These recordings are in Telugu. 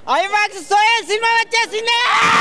ఐమాక్స్ సోయల్ సినిమా వచ్చేసింది.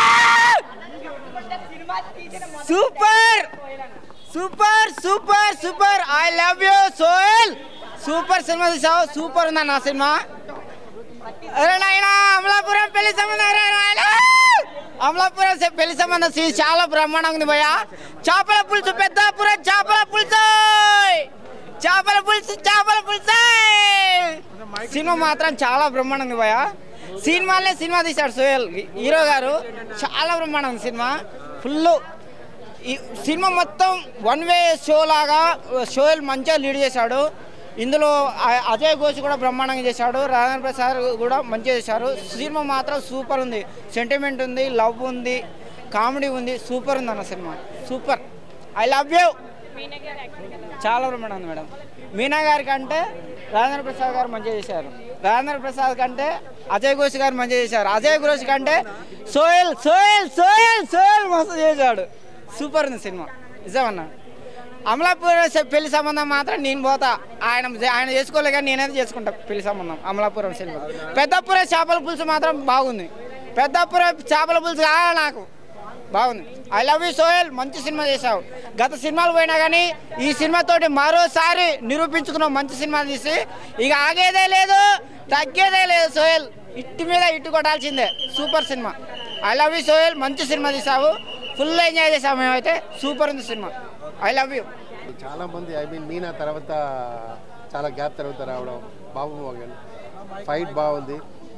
Super super super super. I love you Sohel. Super cinema తీసావు. సూపర్ ఉందన్న సినిమా. అరే నాయనా అమలాపురం పెళ్లి సంబంధం. అమలాపురం పెళ్లి సంబంధం సీన్ చాలా బ్రహ్మాండంగా ఉంది భయ్యా. చేపల పులుసు పెద్దాపురం చేపల పులుసు చేపల పులుసు చేపల పులుసు సినిమా మాత్రం చాలా బ్రహ్మాండంగా ఉంది భయ్యా. సినిమాలే సినిమా తీశాడు సోయల్ హీరో గారు. చాలా బ్రహ్మాండంగా సినిమా. ఫుల్ ఈ సినిమా మొత్తం వన్ వే షో లాగా సోయల్ మంచిగా లీడ్ చేశాడు. ఇందులో అజయ్ ఘోష్ కూడా బ్రహ్మాండంగా చేశాడు. రాజేంద్ర ప్రసాద్ కూడా మంచిగా చేశారు. సినిమా మాత్రం సూపర్ ఉంది. సెంటిమెంట్ ఉంది, లవ్ ఉంది, కామెడీ ఉంది. సూపర్ ఉంది అన్న cinema. Super. I love you. చాలా బ్రహ్మాండం ఉంది మేడం. మీనా గారి కంటే రాజేంద్ర ప్రసాద్ గారు మంచిగా చేశారు. రాజేంద్ర ప్రసాద్ కంటే అజయ్ ఘోష్ గారు మంచిగా చేశారు. అజయ్ ఘోష్ కంటే సోయల్ సోయల్ సోయల్ సోయల్ మస్తు చేశాడు. సూపర్ ఉంది సినిమా నిజమన్నా. అమలాపురం పెళ్లి సంబంధం మాత్రం నేను పోతా. ఆయన చేసుకోలే కానీ నేనైతే చేసుకుంటా పెళ్లి సంబంధం. అమలాపురం సినిమా. పెద్దపురం చేపల పులుసు మాత్రం బాగుంది. పెద్దపురం చేపల పులుసు కావాలి నాకు. బాగుంది. I love you Sohel. మంచి సినిమా చేసావు. గత సినిమాలు పోయినా కానీ ఈ సినిమాతోటి మరోసారి నిరూపించుకున్నావు. మంచి సినిమా తీసి ఇక ఆగేదే లేదు, తగ్గేదే లేదు. సోయల్ ఇటు మీద ఇటు కొట్టాల్సిందే. Super cinema. I love you Sohel. మంచి సినిమా తీసావు. ఫుల్ ఎంజాయ్ చేసాము మేమైతే. సూపర్ ఉంది సినిమా. I love you. చాలా మంది మీనా తర్వాత చాలా గ్యాప్ తర్వాత రావడం. బాబు మోగన్ ఫైట్ బాగుంది.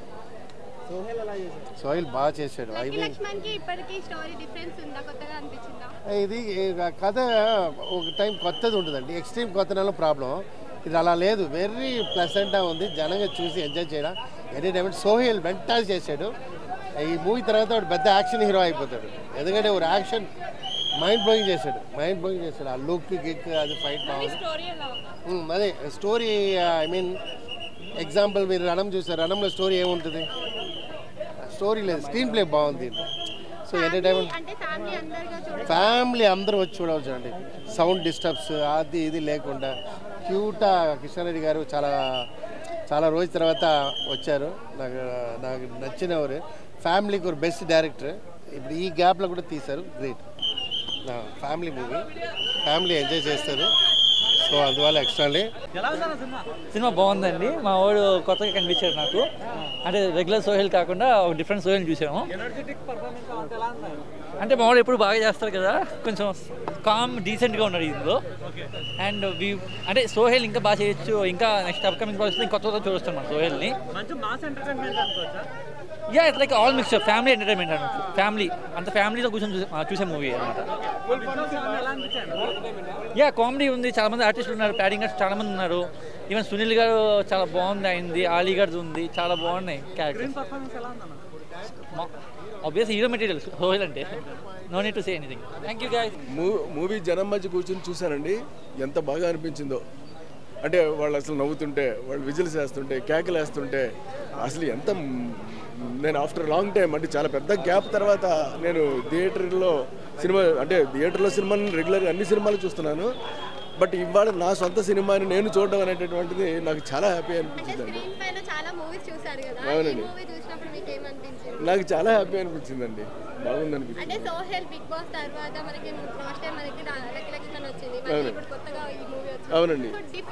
సోహెల్ బాగా చేశాడు. ఇది కథ ఒక టైం కొత్తది ఉంటుందండి. ఎక్స్ట్రీమ్ కొత్తలో ప్రాబ్లం. ఇది అలా లేదు. వెరీ ప్లెజెంట్గా ఉంది. జనంగా చూసి ఎంజాయ్ చేయడం ఎంటర్టైన్మెంట్. సోహెల్ వెంటనే చేశాడు. ఈ మూవీ తర్వాత పెద్ద యాక్షన్ హీరో అయిపోతాడు. ఎందుకంటే ఒక యాక్షన్ మైండ్ బ్లోయింగ్ చేశాడు. ఆ లుక్ గిక్ అది ఫైట్ బాగుంది. అదే స్టోరీ ఐ మీన్ ఎగ్జాంపుల్ మీరు రణం చూసారు. రణంలో స్టోరీ ఏముంటుంది? స్టోరీ లేదు. స్క్రీన్ ప్లే బాగుంది. సో ఎంటర్టైన్మెంట్ ఫ్యామిలీ అందరూ వచ్చి చూడవచ్చు అండి. సౌండ్ డిస్టర్బ్స్ అది ఇది లేకుండా క్యూటా కిషన్ గారు చాలా రోజుల తర్వాత వచ్చారు. నాకు నచ్చినవారు. ఫ్యామిలీకి ఒక బెస్ట్ డైరెక్టర్. ఇప్పుడు ఈ గ్యాప్లో కూడా తీశారు. Great. Family movie. Family enjoy చేస్తారు. సో అందువల్ల ఎక్స్ట్రాలే సినిమా బాగుందండి. మా వాడు కొత్తగా కనిపించాడు నాకు. అంటే రెగ్యులర్ సోహెల్ కాకుండా ఒక డిఫరెంట్ సోహెల్ చూసాము. అంటే మా వాడు ఎప్పుడు బాగా చేస్తారు కదా. కొంచెం కామ్ డీసెంట్గా ఉన్నాడు ఇందులో. అండ్ అంటే సోహెల్ ఇంకా బాగా చేయొచ్చు. ఇంకా నెక్స్ట్ అప్కమింగ్ ప్రాజెక్ట్స్ కొత్త చూస్తాం మన సోహెల్ని. Yeah it's like all mixture. Family entertainment అనమాట. ఫ్యామిలీ అంత ఫ్యామిలీలో కూర్చొని చూసే మూవీ అనమాట. యా కామెడీ ఉంది. చాలా మంది ఆర్టిస్టులు ఉన్నారు. ప్యాడింగ్ ఆర్టిస్ట్ చాలా మంది ఉన్నారు. ఈవెన్ సునీల్ గారు చాలా బాగుంది అయింది. ఆలీ గారిది ఉంది. చాలా బాగున్నాయి characters. Obvious hero material Sohel అంటే no need to say anything. Thank you guys. Movie జనం మధ్య కూర్చొని చూశానండి. ఎంత బాగా అనిపించిందో. అంటే వాళ్ళు అసలు నవ్వుతుంటే, వాళ్ళు విజిల్స్ వేస్తుంటే, కేకలు వేస్తుంటే అసలు ఎంత. నేను ఆఫ్టర్ లాంగ్ టైం అంటే చాలా పెద్ద గ్యాప్ తర్వాత నేను థియేటర్లో సినిమాని రెగ్యులర్గా అన్ని సినిమాలు చూస్తున్నాను. బట్ ఇవాళ నా సొంత సినిమాని నేను చూడడం అనేటటువంటిది నాకు చాలా హ్యాపీ అనిపించిందండి. అవునండి, నాకు చాలా హ్యాపీ అనిపించిందండి. బాగుంది అనిపించింది. అవునండి.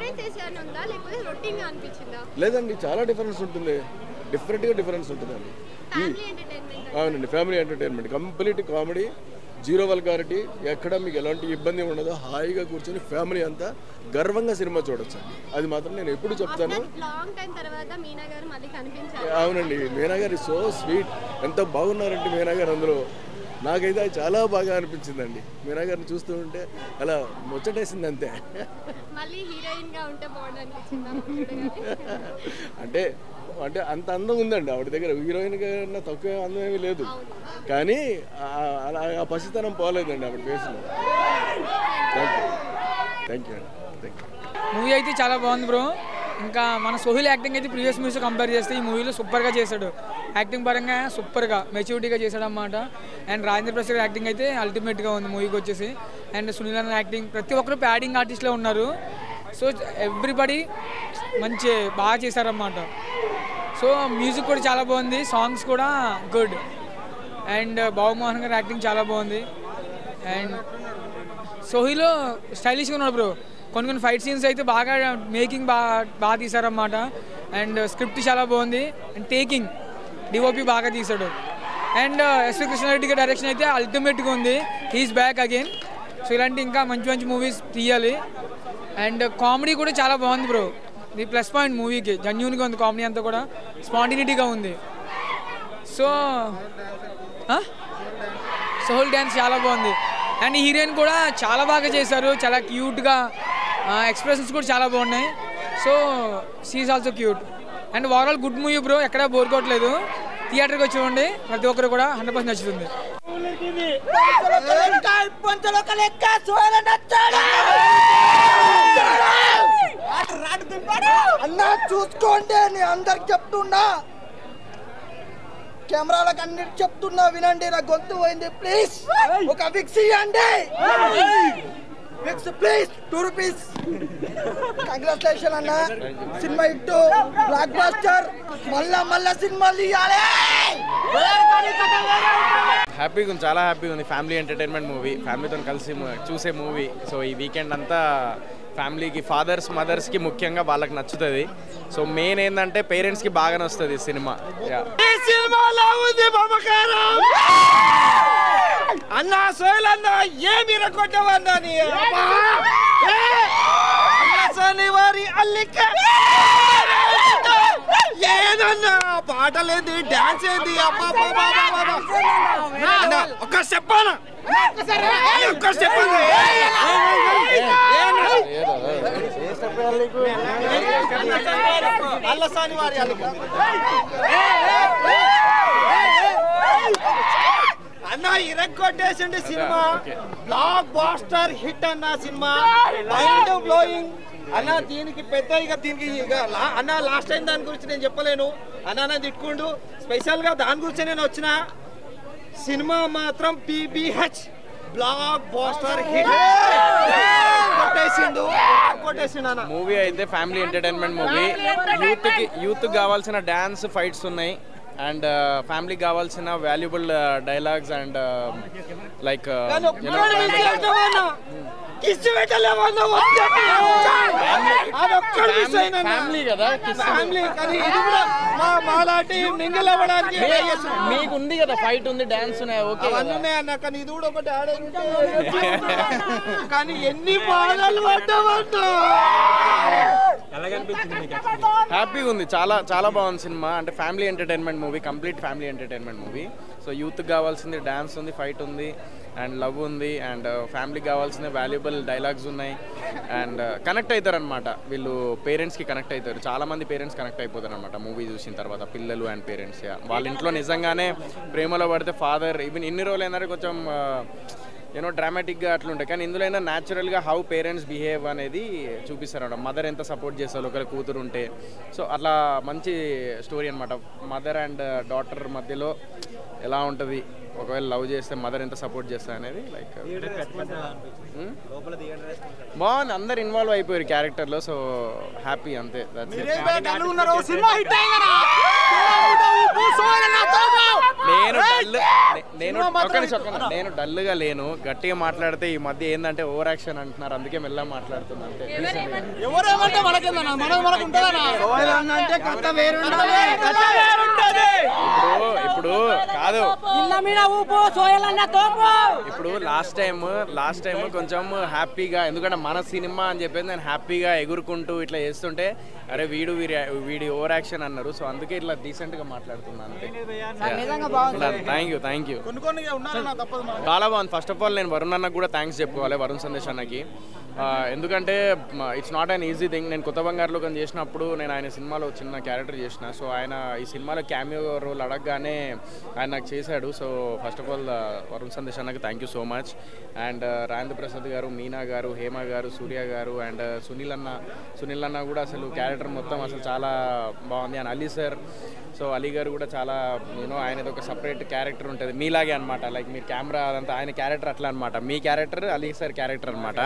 లేదండి, చాలా డిఫరెన్స్ ఉంటుంది. డిఫరెన్స్ ఉంటుందండి. అవునండి, family entertainment. Complete comedy, zero vulgarity. ఎక్కడ మీకు ఎలాంటి ఇబ్బంది ఉండదు. హాయిగా కూర్చొని ఫ్యామిలీ అంతా గర్వంగా సినిమా చూడొచ్చు. అది మాత్రం నేను ఎప్పుడు చెప్తాను. అవునండి, మీనా గారు సో స్వీట్. ఎంత బాగున్నారంటే మీనా గారు అందులో. నాకైతే అది చాలా బాగా అనిపించిందండి. మీనా గారిని చూస్తూ ఉంటే అలా ముచ్చటేసింది అంతే. అంటే అంత అందం ఉందండి ఆవిడ దగ్గర. హీరోయిన్ కన్నా తక్కువ అందం ఏమీ లేదు. కానీ ఆ పసితనం పోలేదండి ఆవిడ ఫేస్లో. Thank you. మూవీ అయితే చాలా బాగుంది బ్రో. ఇంకా మన సోహెల్ యాక్టింగ్ అయితే ప్రీవియస్ మూవీస్ కంపేర్ చేస్తే ఈ మూవీలో సూపర్గా చేశాడు. యాక్టింగ్ పరంగా సూపర్గా మెచ్యూరిటీగా చేశాడు అన్నమాట. అండ్ రాజేంద్ర ప్రసాద్ యాక్టింగ్ అయితే అల్టిమేట్గా ఉంది మూవీకి వచ్చేసి. అండ్ సునీల్ అన్న యాక్టింగ్, ప్రతి ఒక్కరు ప్యాడింగ్ ఆర్టిస్ట్లో ఉన్నారు. సో ఎవ్రీబడి మంచి బాగా చేశారన్నమాట. సో మ్యూజిక్ కూడా చాలా బాగుంది, సాంగ్స్ కూడా గుడ్. అండ్ బాబుమోహన్ గారి యాక్టింగ్ చాలా బాగుంది. అండ్ సోహీలో స్టైలిష్గా ఉన్నాడు బ్రో. కొన్ని ఫైట్ సీన్స్ అయితే బాగా మేకింగ్ బాగా తీశారన్నమాట. అండ్ స్క్రిప్ట్ చాలా బాగుంది. అండ్ టేకింగ్ డిఓపి బాగా తీశాడు. అండ్ ఎస్వి కృష్ణారెడ్డి గారి డైరెక్షన్ అయితే అల్టిమేట్గా ఉంది. He's back again. సో ఇలాంటి ఇంకా మంచి మంచి మూవీస్ తీయాలి. అండ్ కామెడీ కూడా చాలా బాగుంది బ్రో. ఇది ప్లస్ పాయింట్ మూవీకి. జెన్యూన్గా ఉంది కామెడీ అంతా కూడా, స్పాంటినిటీగా ఉంది. సో సోహుల్ డ్యాన్స్ చాలా బాగుంది. అండ్ హీరోయిన్ కూడా చాలా బాగా చేశారు, చాలా క్యూట్గా, ఎక్స్ప్రెషన్స్ కూడా చాలా బాగున్నాయి. So she's also cute. And overall good movie bro, ఎక్కడా బోర్ కొట్టలేదు. థియేటర్కి వచ్చి చూడండి, ప్రతి ఒక్కరు కూడా 100% నచ్చుతుంది. అన్నా చూసుకోండి, నీ అందరికి చెప్తున్నా, కెమెరాలకు అన్నిటి చెప్తున్నా, వినండి. నా గొంతు పోయింది, ప్లీజ్ ఒక విక్స్ ఇవ్వండి. Vicks please, 2 rupees. కంగ్రాచులేషన్ అన్న, సినిమా హిట్, బ్లాక్ బాస్టర్. మళ్ళా సినిమాలు ఇవ్వాలి. హ్యాపీగా ఉంది, చాలా హ్యాపీగా ఉంది. ఫ్యామిలీ ఎంటర్టైన్మెంట్ మూవీ, ఫ్యామిలీతో కలిసి చూసే మూవీ. సో ఈ వీకెండ్ అంతా ఫ్యామిలీకి, ఫాదర్స్ మదర్స్కి ముఖ్యంగా వాళ్ళకి నచ్చుతుంది. సో మెయిన్ ఏంటంటే పేరెంట్స్కి బాగా నచ్చుతుంది సినిమా. అన్నా సోహెల్ అన్న ఏమి రకొట్టవన్నా నీ వారి అల్లిక ఏదన్నా పాటలేంది, డాన్స్ ఏంది, ఒక్క చెప్పానా, ఒక్క చెప్పాను. అల్లసాని వారి అల్లిక అన్న ఇరగొట్టేసింది సినిమా. బ్లాక్ బాస్టర్ హిట్ అన్న సినిమా, మైండ్ బ్లోయింగ్ అన్న. దీనికి పెద్ద దీనికి అన్న లాస్ట్ టైం దాని గురించి నేను చెప్పలేను అన్న, తిట్టుకుండు. స్పెషల్గా దాని గురించి నేను వచ్చిన. సినిమా మాత్రం PBH బ్లాక్ బాస్టర్ హిట్ కొట్టేసిండు అన్న. మూవీ అయితే ఫ్యామిలీ ఎంటర్టైన్మెంట్ మూవీ. యూత్కి కావాల్సిన డ్యాన్స్, ఫైట్స్ ఉన్నాయి. అండ్ ఫ్యామిలీకి కావాల్సిన valuable dialogues and like family కదా, మీకు ఉంది కదా, ఫైట్ ఉంది, డ్యాన్స్ ఉన్నాయి, ఓకే అన్న. కానీ ఇది కూడా ఒకటి కానీ ఎన్ని బాధలు పడ్డామంటా. హ్యాపీగా ఉంది, చాలా చాలా బాగుంది సినిమా. అంటే family entertainment movie, complete family entertainment movie. So యూత్కి కావాల్సింది డ్యాన్స్ ఉంది, ఫైట్ ఉంది, అండ్ లవ్ ఉంది, అండ్ ఫ్యామిలీకి కావాల్సిన వాల్యుబుల్ డైలాగ్స్ ఉన్నాయి. అండ్ కనెక్ట్ అవుతారు అనమాట వీళ్ళు, పేరెంట్స్కి కనెక్ట్ అవుతారు. చాలామంది పేరెంట్స్ కనెక్ట్ అయిపోతారు అనమాట మూవీ చూసిన తర్వాత, పిల్లలు అండ్ పేరెంట్స్. వాళ్ళ ఇంట్లో నిజంగానే ప్రేమలో పడితే ఫాదర్, ఈవెన్ ఇన్ని రోజులు ఏంటంటే కొంచెం డ్రామాటిక్గా అట్లుంటాయి, కానీ ఇందులో అయినా న్యాచురల్గా హౌ పేరెంట్స్ బిహేవ్ అనేది చూపిస్తారు అన్నమాట. మదర్ ఎంత సపోర్ట్ చేస్తారు ఒకరి కూతురు ఉంటే. సో అట్లా మంచి స్టోరీ అనమాట. మదర్ అండ్ డాటర్ మధ్యలో ఎలా ఉంటుంది, ఒకవేళ లవ్ చేస్తే మదర్ ఎంత సపోర్ట్ చేస్తా అనేది. లైక్ బాగుంది, అందరు ఇన్వాల్వ్ అయిపోయారు క్యారెక్టర్లో. సో హ్యాపీ అంతే. నేను డల్గా లేను, గట్టిగా మాట్లాడితే ఈ మధ్య ఏంటంటే ఓవర్ యాక్షన్ అంటున్నారు, అందుకే మెల్లగా మాట్లాడుతున్నా అంతే. ఇప్పుడు కాదు, ఇప్పుడు లాస్ట్ టైం కొంచెం హ్యాపీగా, ఎందుకంటే మన సినిమా అని చెప్పేసి నేను హ్యాపీగా ఎగురుకుంటూ ఇట్లా చేస్తుంటే అరే వీడి ఓవర్ యాక్షన్ అన్నారు. సో అందుకే ఇట్లా డీసెంట్ గా మాట్లాడుతున్నా అంతే. Thank you. చాలా బాగుంది. ఫస్ట్ ఆఫ్ ఆల్ నేను వరుణ్ అన్నకు కూడా థ్యాంక్స్ చెప్పుకోవాలి, వరుణ్ సందేశ్ అన్నకి. ఎందుకంటే it's not an easy thing. నేను కొత్త బంగారులో కానీ చేసినప్పుడు నేను ఆయన సినిమాలో చిన్న క్యారెక్టర్ చేసిన. సో ఆయన ఈ సినిమాలో క్యామియో రోల్ అడగగానే ఆయన నాకు చేశాడు. So first of all Varun Sandesh అన్నకి thank you so much. And Rajendra Prasad garu, Meena గారు, హేమ గారు, సూర్య గారు, అండ్ సునీల్ అన్న కూడా అసలు క్యారెక్టర్ మొత్తం అసలు చాలా బాగుంది. And Ali sir. So Ali garu కూడా చాలా ఆయనది ఒక సపరేట్ క్యారెక్టర్ ఉంటుంది మీలాగే అనమాట. లైక్ మీరు కెమెరా అదంతా ఆయన క్యారెక్టర్ అట్లా అనమాట, మీ క్యారెక్టర్ అలీ సార్ క్యారెక్టర్ అనమాట.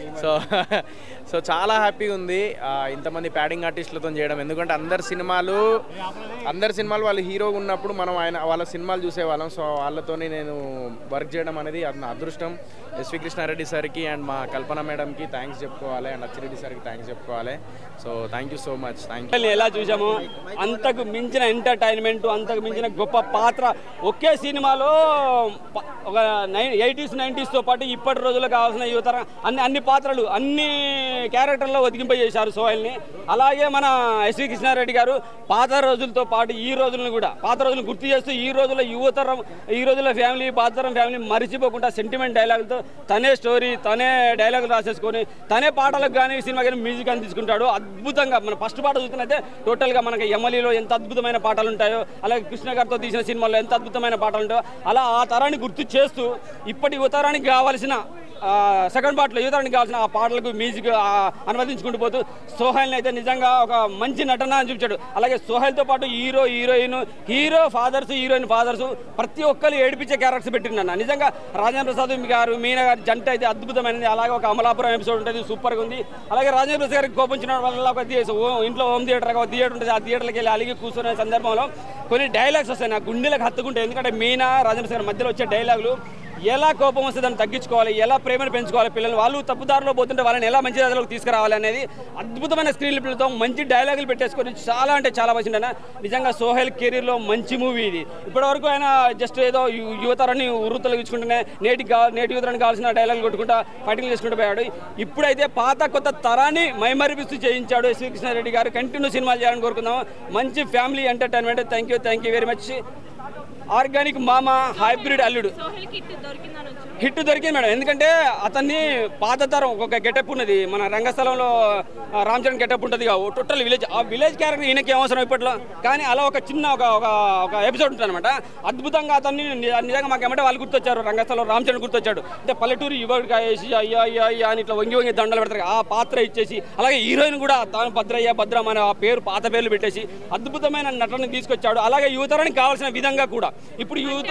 సో చాలా హ్యాపీగా ఉంది ఇంతమంది ప్యాడింగ్ ఆర్టిస్టులతో చేయడం. ఎందుకంటే అందరి సినిమాలు వాళ్ళు హీరోగా ఉన్నప్పుడు మనం వాళ్ళ సినిమాలు చూసేవాళ్ళం. సో వాళ్ళతోని నేను వర్క్ చేయడం అనేది అది నా అదృష్టం. ఎస్వి కృష్ణారెడ్డి సార్కి అండ్ మా కల్పన మేడంకి థ్యాంక్స్ చెప్పుకోవాలి, అండ్ అచ్చిరెడ్డి సార్కి థ్యాంక్స్ చెప్పుకోవాలి. So thank you so much. Thank you. ఎలా చూసామో అంతకు మించిన ఎంటర్టైన్మెంట్, అంతకు మించిన గొప్ప పాత్ర ఒకే సినిమాలో ఒక 80s 90sతో పాటు ఇప్పటి రోజుల్లో కావాల్సిన యువతర అన్ని పాత్రలు అన్ని క్యారెక్టర్లో ఒదిగింపజేశారు సోహెల్ని. అలాగే మన ఎస్వి కృష్ణారెడ్డి గారు పాత రోజులతో పాటు ఈ రోజులను కూడా పాత రోజులను గుర్తు చేస్తూ ఈ రోజుల్లో యువతరం ఈ రోజుల్లో ఫ్యామిలీ పాతరం ఫ్యామిలీ మరిచిపోకుండా సెంటిమెంట్ డైలాగులతో తనే స్టోరీ తనే డైలాగులు రాసేసుకొని తనే పాటలకు కానీ సినిమా కానీ మ్యూజిక్ అని తీసుకుంటాడు. అద్భుతంగా మన ఫస్ట్ పాట చూస్తున్నైతే టోటల్గా మనకి ఎమ్మెల్యేలో ఎంత అద్భుతమైన పాటలు ఉంటాయో, అలాగే కృష్ణ గారితో తీసిన సినిమాల్లో ఎంత అద్భుతమైన పాటలు ఉంటాయో, అలా ఆ తరాన్ని గుర్తు చేస్తూ ఇప్పటి యువతరానికి కావాల్సిన సెకండ్ పార్ట్లో యువతరానికి కావాల్సిన ఆ పాటలకు మ్యూజిక్ అనువదించుకుంటూ పోతూ సోహెల్ని అయితే నిజంగా ఒక మంచి నటన అని చూపించాడు. అలాగే సోహెల్తో పాటు hero heroine hero fathers heroine fathers ప్రతి ఒక్కరు ఏడిపించే క్యారెక్టర్స్ పెట్టిండన్న. నిజంగా రాజేంద్ర ప్రసాద్ గారు మీనా గారి జంట అయితే అద్భుతమైనది. అలాగే ఒక అమలాపురం ఎపిసోడ్ ఉంటుంది, సూపర్గా ఉంది. అలాగే రాజేంద్ర ప్రసాద్ గారికి కోపించిన వల్ల ఒక ఇంట్లో హోమ్ థియేటర్ ఉంటుంది, ఆ థియేటర్కి వెళ్ళి అలిగి కూర్చునే సందర్భంలో కొన్ని డైలాగ్స్ వస్తాయి నా గుండెలకు హత్తుకుంటాయి. ఎందుకంటే మీనా రాజేంద్ర ప్రసాద్ గారి మధ్యలో వచ్చే డైలాగులు ఎలా కోపం వస్తే దాన్ని తగ్గించుకోవాలి, ఎలా ప్రేమను పెంచుకోవాలి, పిల్లలు వాళ్ళు తప్పుదారిలో పోతుంటే వాళ్ళని ఎలా మంచి దారిలోకి తీసుకురావాలి అనేది అద్భుతమైన స్క్రీన్ ప్లేతో మంచి డైలాగులు పెట్టేసుకొని చాలా అంటే చాలా వచ్చిందన్న. నిజంగా సోహెల్ కెరీర్లో మంచి మూవీ ఇది. ఇప్పటివరకు ఆయన జస్ట్ ఏదో యువతరాన్ని ఉర్రుతొలగించుకుంటూనే నేటి యువతరానికి కావాల్సిన డైలాగులు కొట్టుకుంటా ఫైటింగ్ చేసుకుంటూ పోయాడు. ఇప్పుడైతే పాత కొత్త తరాన్ని మైమరిపిస్తూ చేయించాడు ఎస్వి కృష్ణారెడ్డి గారు. కంటిన్యూ సినిమాలు చేయాలని కోరుకుందాం. మంచి family entertainment. Thank you very much. Organic మామ హైబ్రిడ్ అల్లుడు హిట్ దొరికింది మేడం. ఎందుకంటే అతన్ని పాత తరం ఒక గెటప్ ఉన్నది, మన రంగస్థలంలో రామ్ చరణ్ గెటప్ ఉంటుంది టోటల్ విలేజ్. ఆ విలేజ్ క్యారెక్టర్ ఈయనకి అవసరం ఇప్పట్లో, కానీ అలా ఒక చిన్న ఒక ఎపిసోడ్ ఉంటుంది అనమాట. అద్భుతంగా అతన్ని నిజంగా మాకేమంటే వాళ్ళు గుర్తొచ్చారు, రంగస్థలంలో రామ్ చరణ్ గుర్తొచ్చాడు. అంటే పల్లెటూరు యువడిగా వేసి అయ్యా అని ఇట్లా వంగి దండలు పెడతారు, ఆ పాత్ర ఇచ్చేసి. అలాగే హీరోయిన్ కూడా తాను భద్రం అనే ఆ పేరు పాత పేర్లు పెట్టేసి అద్భుతమైన నటన తీసుకొచ్చాడు. అలాగే యువతరానికి కావాల్సిన విధంగా కూడా ఇప్పుడు యూత్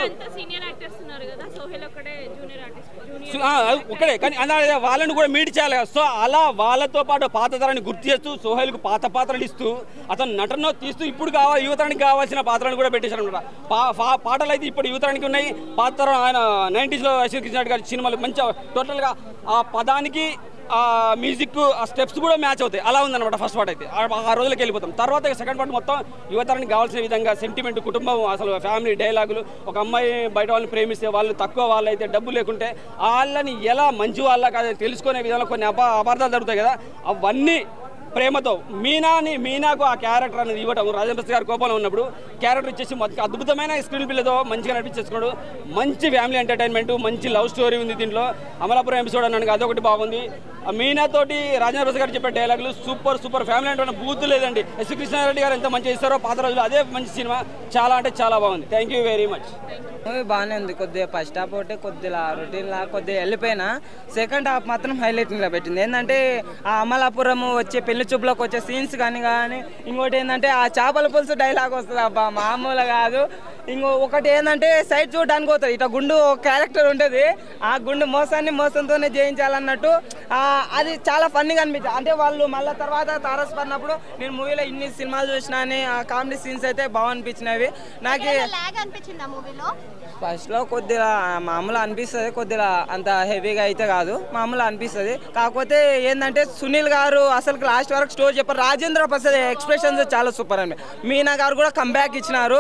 ఒకటే కానీ వాళ్ళని కూడా మీట్ చేయాలి కదా. సో అలా వాళ్ళతో పాటు పాత తరాన్ని గుర్తు చేస్తూ సోహెల్కు పాత పాత్రలు ఇస్తూ అతను నటన తీస్తూ ఇప్పుడు యువతరానికి కావాల్సిన పాత్రలను కూడా పెట్టేశారు అనమాట. పాటలు అయితే ఇప్పుడు యువతరానికి ఉన్నాయి. పాత తరం ఆయన 90s ఎస్వి కృష్ణారెడ్డి గారి సినిమాలు మంచిగా టోటల్గా ఆ పదానికి ఆ మ్యూజిక్ ఆ స్టెప్స్ కూడా మ్యాచ్ అవుతాయి. అలా ఉందన్నమాట ఫస్ట్ పార్ట్ అయితే. ఆ రోజులకి వెళ్ళిపోతాం. తర్వాత సెకండ్ పార్ట్ మొత్తం యువతరానికి కావాల్సిన విధంగా సెంటిమెంట్, కుటుంబం, అసలు ఫ్యామిలీ డైలాగులు, ఒక అమ్మాయి బయట వాళ్ళని ప్రేమిస్తే వాళ్ళు తక్కువ వాళ్ళు అయితే డబ్బు లేకుంటే వాళ్ళని ఎలా మంచి వాళ్ళ కాదు తెలుసుకునే విధంగా కొన్ని అపార్థాలు జరుగుతాయి కదా, అవన్నీ ప్రేమతో మీనాకు ఆ క్యారెక్టర్ అనేది ఇవ్వటం. రాజేంద్ర ప్రసాద్ గారు కోపంలో ఉన్నప్పుడు క్యారెక్టర్ ఇచ్చేసి అద్భుతమైన స్క్రీన్ ప్లేతో మంచిగా నడిపించేసుకున్నాడు. మంచి ఫ్యామిలీ ఎంటర్టైన్మెంట్, మంచి లవ్ స్టోరీ ఉంది దీంట్లో. అమలాపురం ఎపిసోడ్ అన్నాను, అదొకటి బాగుంది. మీనాతోటి రాజేంద్ర ప్రసాద్ గారు చెప్పే డైలాగులు సూపర్ ఫ్యామిలీ అంటే బూత్ లేదండి. ఎస్వి కృష్ణారెడ్డి గారు ఎంత మంచిగా ఇస్తారో పాత రోజులు అదే మంచి సినిమా. చాలా అంటే చాలా బాగుంది. Thank you very much. Movie బాగానే ఉంది. కొద్దిగా ఫస్ట్ హాఫ్ ఒకటి కొద్దిగా రొటీన్లా కొద్దిగా వెళ్ళిపోయినా సెకండ్ హాఫ్ మాత్రం హైలైటింగ్లో పెట్టింది. ఏంటంటే ఆ అమలాపురం వచ్చే పెళ్లి చూపులోకి వచ్చే సీన్స్ కానీ ఇంకోటి ఏంటంటే ఆ చేపల పులుసు డైలాగ్ వస్తుంది అబ్బా మామూలుగా కాదు. ఒకటి ఏంటంటే సైడ్ చూడడానికి పోతుంది, ఇట్లా గుండు క్యారెక్టర్ ఉంటుంది, ఆ గుండు మోసంతోనే జయించాలన్నట్టు అది చాలా ఫన్నీగా అనిపించింది. అంటే వాళ్ళు మళ్ళీ తర్వాత తారసపడినప్పుడు నేను మూవీలో ఇన్ని సినిమాలు చూసినా అని ఆ కామెడీ సీన్స్ అయితే బాగా అనిపించినవి. నాకు ఫస్ట్లో కొద్దిగా మామూలు అనిపిస్తుంది, కొద్దిగా అంత హెవీగా అయితే కాదు, మామూలు అనిపిస్తుంది. కాకపోతే ఏంటంటే సునీల్ గారు అసలు లాస్ట్ వరకు స్టోరీ చెప్పారు. రాజేంద్ర ప్రసాద్ ఎక్స్ప్రెషన్స్ చాలా సూపర్ అండి. మీనా గారు కూడా కంబ్యాక్ ఇచ్చినారు.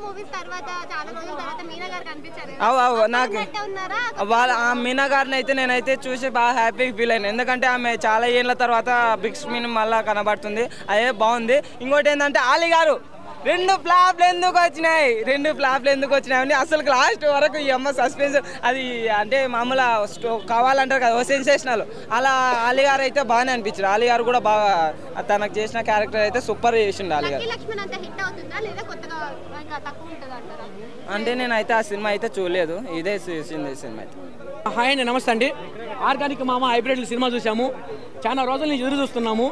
నాకు మీనా గారిని అయితే నేనైతే చూసి బాగా హ్యాపీగా ఫీల్ అయినా. ఎందుకంటే ఆమె చాలా ఏళ్ళ తర్వాత బిగ్ స్క్రీన్ మళ్ళీ కనబడుతుంది, అదే బాగుంది. ఇంకోటి ఏంటంటే ఆలీ గారు రెండు ఫ్లాప్లు ఎందుకు వచ్చినాయని అసలు లాస్ట్ వరకు ఈ అమ్మ సస్పెన్స్ అది అంటే మామూలు కావాలంటారు కదా సెన్సేషనల్. అలా ఆలీ గారు అయితే బాగానే అనిపించారు. ఆలీ గారు కూడా బాగా తనకు చేసిన క్యారెక్టర్ అయితే సూపర్ చేసిండు ఆలీ గారు. అంటే నేనైతే ఆ సినిమా అయితే చూడలేదు, ఇదే చూసింది సినిమా అయితే. హాయ్ అండి, నమస్తే అండి. ఆర్గానిక్ మామ హైబ్రిడ్ సినిమా చూసాము, చాలా రోజుల నుంచి ఎదురు చూస్తున్నాము.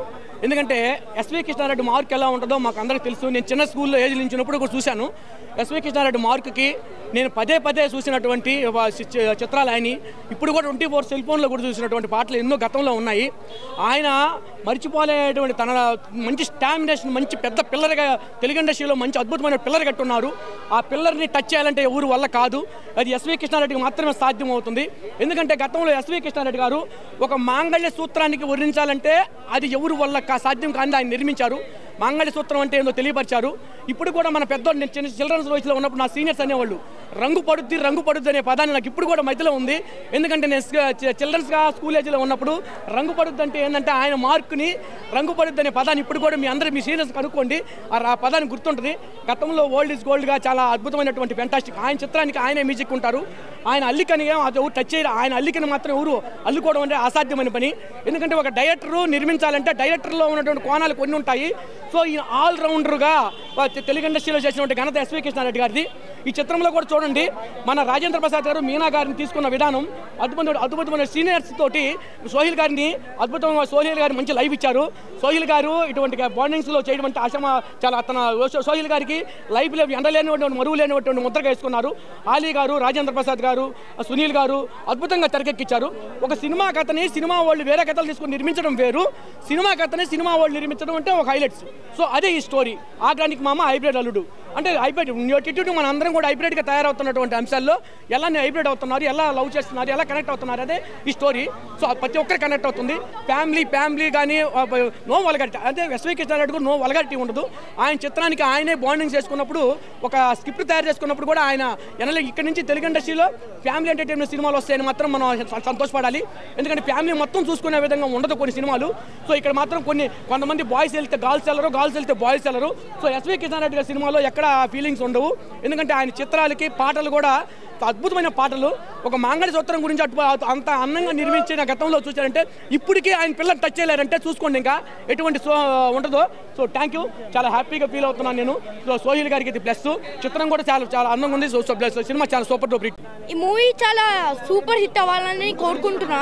ఎందుకంటే ఎస్వి కృష్ణారెడ్డి మార్క్ ఎలా ఉంటుందో మాకు అందరికీ తెలుసు. నేను చిన్న స్కూల్లో ఏజ్ నుంచి ఉన్నప్పుడు కూడా చూశాను. ఎస్వి కృష్ణారెడ్డి మార్క్కి నేను పదే చూసినటువంటి చిత్రాలు ఆయన ఇప్పుడు కూడా 24 సెల్ ఫోన్లో కూడా చూసినటువంటి పాటలు ఎన్నో గతంలో ఉన్నాయి. ఆయన మర్చిపోలేటువంటి తన మంచి స్టామినేషన్, మంచి పెద్ద పిల్లర్గా తెలుగు ఇండస్ట్రీలో మంచి అద్భుతమైన పిల్లర్ కట్టున్నారు. ఆ పిల్లర్ని టచ్ చేయాలంటే ఎవరి వల్ల కాదు, అది ఎస్వి కృష్ణారెడ్డికి మాత్రమే సాధ్యం అవుతుంది. ఎందుకంటే గతంలో ఎస్వి కృష్ణారెడ్డి గారు ఒక మాంగళ్య సూత్రానికి వర్ణించాలంటే అది ఎవరి వల్ల సాధ్యం కాని ఆయన నిర్మించారు. మాంగళ్య సూత్రం అంటే ఏందో తెలియపరిచారు. ఇప్పుడు కూడా మన పెద్దోళ్ళు, నేను చిల్డ్రన్స్ వయసులో ఉన్నప్పుడు నా సీనియర్స్ అనేవాళ్ళు రంగు పడుద్ది అనే పదాన్ని నాకు ఇప్పుడు కూడా మధ్యలో ఉంది. ఎందుకంటే నేను చిల్డ్రన్స్గా స్కూల్ ఏజ్లో ఉన్నప్పుడు రంగు పడుద్ది అంటే ఏంటంటే ఆయన మార్కుని రంగు పడుద్ది అనే పదాన్ని ఇప్పుడు కూడా మీ సీనియర్స్ కనుక్కోండి, ఆ పదాన్ని గుర్తుంటుంది. గతంలో ఓల్డ్ ఈజ్ గోల్డ్గా చాలా అద్భుతమైనటువంటి ఫెంటాస్టిక్ ఆయన చిత్రానికి ఆయనే మ్యూజిక్ ఉంటారు. ఆయన అల్లికని అది ఎవరు టచ్ చేయరు. ఆయన అల్లికని మాత్రం ఎవరు అల్లుకోవడం అంటే అసాధ్యమైన పని. ఎందుకంటే ఒక డైరెక్టరు నిర్మించాలంటే డైరెక్టర్లో ఉన్నటువంటి కోణాలు కొన్ని ఉంటాయి. సో ఈయన ఆల్రౌండర్గా తెలుగు ఇండస్ట్రీలో చేసినటువంటి ఘనత ఎస్వి కృష్ణారెడ్డి గారిది. ఈ చిత్రంలో కూడా చూడండి, మన రాజేంద్ర ప్రసాద్ గారు మీనా గారిని తీసుకున్న విధానం అద్భుతమైన సీనియర్స్ తోటి సోహిల్ గారిని సోహిల్ గారు మంచి లైవ్ ఇచ్చారు. సోహిల్ గారు ఇటువంటి బాండింగ్స్లో చేయడం అంటే ఆశమ చాలా సోహిల్ గారికి లైఫ్ ఎండలేనిటువంటి మరువు లేనిటువంటి ముద్రగా వేసుకున్నారు. ఆలీ గారు, రాజేంద్ర ప్రసాద్ గారు, సునీల్ గారు అద్భుతంగా తెరకెక్కించారు. ఒక సినిమా కథని సినిమా వాళ్ళు వేరే కథలు తీసుకుని నిర్మించడం వేరు, సినిమా కథని సినిమా వాళ్ళు నిర్మించడం అంటే ఒక హైలైట్స్. సో అదే ఈ స్టోరీ. ఆగ్రానికి మామ హైబ్రిడ్ అల్లుడు అంటే హైబ్రిడ్ మన అందరం కూడా హైబ్రిడ్గా తయారవుతున్నటువంటి అంశాల్లో ఎలా హైబ్రిడ్ అవుతున్నారు, ఎలా లవ్ చేస్తున్నారు, ఎలా కనెక్ట్ అవుతున్నారు, అదే ఈ స్టోరీ. సో ప్రతి ఒక్కరు కనెక్ట్ అవుతుంది. ఫ్యామిలీ కానీ నో వల్గారిటీ, అంటే ఎస్వి కృష్ణారెడ్డి నో వల్గారిటీ ఉండదు. ఆయన చిత్రానికి ఆయనే బాండింగ్ చేసుకున్నప్పుడు, ఒక స్క్రిప్ట్ తయారు చేసుకున్నప్పుడు కూడా ఆయన ఇక్కడ నుంచి తెలుగు ఇండస్ట్రీలో ఫ్యామిలీ ఎంటర్టైన్మెంట్ సినిమాలు వస్తాయని మాత్రం మనం సంతోషపడాలి. ఎందుకంటే ఫ్యామిలీ మొత్తం చూసుకునే విధంగా ఉండదు కొన్ని సినిమాలు. సో ఇక్కడ మాత్రం కొంతమంది బాయ్స్ వెళ్తే గర్ల్స్ వెళ్ళరు, గర్ల్స్ వెళ్తే బాయ్స్ వెళ్ళరు. సో ఎస్వి కృష్ణారెడ్డి గారి సినిమాలో ఎక్కడ ఫీలింగ్స్ ఉండవు. ఎందుకంటే ఆయన చిత్రాలకి పాటలు కూడా అద్భుతమైన పాటలు. ఒక మాంగళ్య సూత్రం గురించి అంత అందంగా నిర్మించిన గతంలో చూసారంటే ఇప్పటికీ ఆయన పిల్లలు టచ్ చేయలేరంటే చూసుకోండి ఇంకా ఎటువంటి ఉండదు. సో థ్యాంక్ యూ, చాలా హ్యాపీగా ఫీల్ అవుతున్నాను నేను. సో సోహిల్ గారికి ఇది ప్లస్. చిత్రం కూడా చాలా అందంగా ఉంది. సినిమా చాలా సూపర్ డూపర్ హిట్. ఈ మూవీ చాలా సూపర్ హిట్ అవ్వాలని కోరుకుంటున్నా.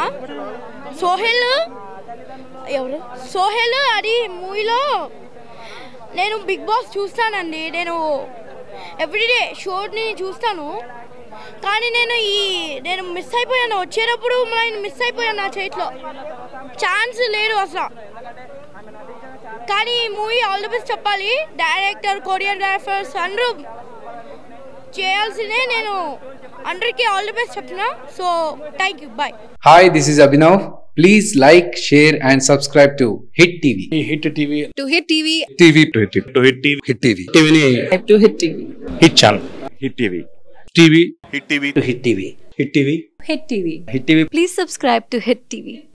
సోహెల్ అది మూవీలో నేను బిగ్ బాస్ చూస్తానండి, నేను ఎవ్రీడే షోని చూస్తాను. కానీ నేను మిస్ అయిపోయాను, వచ్చేటప్పుడు నేను మిస్ అయిపోయాను, నా చేతిలో ఛాన్స్ లేదు అసలు. కానీ ఈ మూవీ ఆల్ ది బెస్ట్ చెప్పాలి. డైరెక్టర్, కొరియోగ్రాఫర్స్ అందరూ చేయాల్సిందే. నేను అందరికీ ఆల్ ది బెస్ట్ చెప్తున్నా. So thank you, bye. Hi, this is Abhinav. Please like, share and subscribe to Hit TV. Hit TV. To Hit TV. TV to Hit TV. To Hit TV. Hit TV. TV ni To Hit TV. Hit channel. Hit TV. TV. Hit TV. To Hit TV. Hit TV. Hit TV. Hit TV. Please subscribe to Hit TV.